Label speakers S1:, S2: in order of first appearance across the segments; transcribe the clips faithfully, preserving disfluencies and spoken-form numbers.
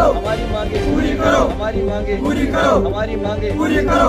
S1: हमारी मांगे पूरी करो, हमारी मांगे पूरी करो, हमारी मांगे पूरी करो।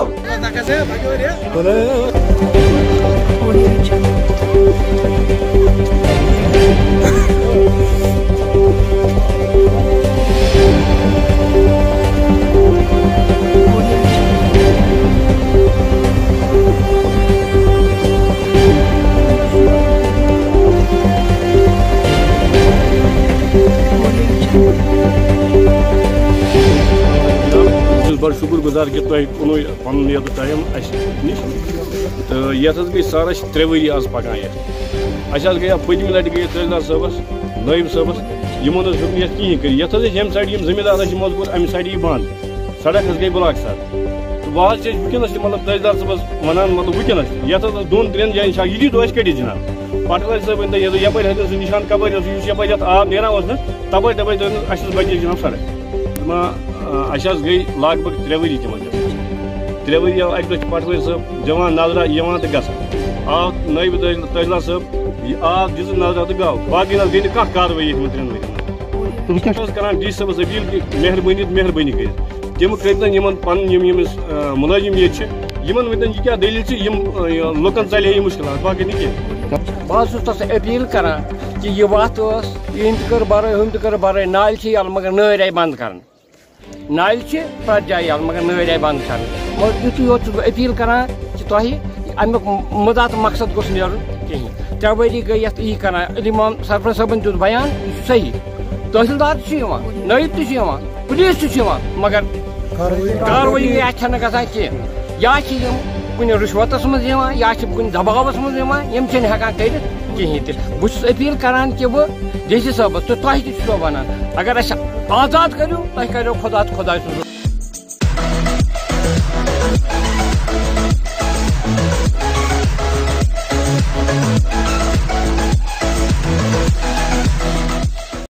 S2: बड़ शुक्र गुजार कि तुम पन ये टाइम नश तो ये गई सारा त्रे वरी आज पकान ये गई पतम लटि गई तहसीलदार साहबस नायब साहबस यमन हे कहें कर ये साइड जमींदार मजबूर अमि साइड यह बंद सड़क गई ब्लॉक सर तो वह वनस मतलब तहसीलदार साहबस वनान मतलब वनस ये दोन त्रेन जान ये तो कड़ी जनाब पटवारी साहब यप निशान कपर यप आब नान तप तप बचे जनाब सड़क अस गई लग भग त्रे वरी तम त्रे वरी आव अक पटवारी साहब जवान नजरा यवान तो गसान आव नायब तहसीलदार साहब आव दिस नजरा तो गो बाकी गई ना कार्रवाई त्रेन वन करान डी साहबस अपील कि मेहरबानी मेहरबानी कर तम कर पन मुलाजिम ये वन क्या दलील लुकन चले ये मुश्किल बाकी नहीं कह
S3: बस तस अपील कर कि यह वत इन कर बर हम कर बर नाल मगर नर आई बंद कर नाल प्रत जाए मगर नर आई बंद कर मगर यु योत अपील कर अमुक मुदा तो मकसद गोस नीर कहीं त्रे वरी गई ये कर इमाम सरपंच साहबन दित बयान सही तहसीलदार नायब पुलिस मगर कार्रवाई गई अच्छा गसान कह या कुछ रिश्वतस मज या कुछ दबावस मज हेकान कर कहीं बहुत अपील करान कि वह डी सी साहब तो तुम वन अगर आजाद करो तुम करो खुदा खुदा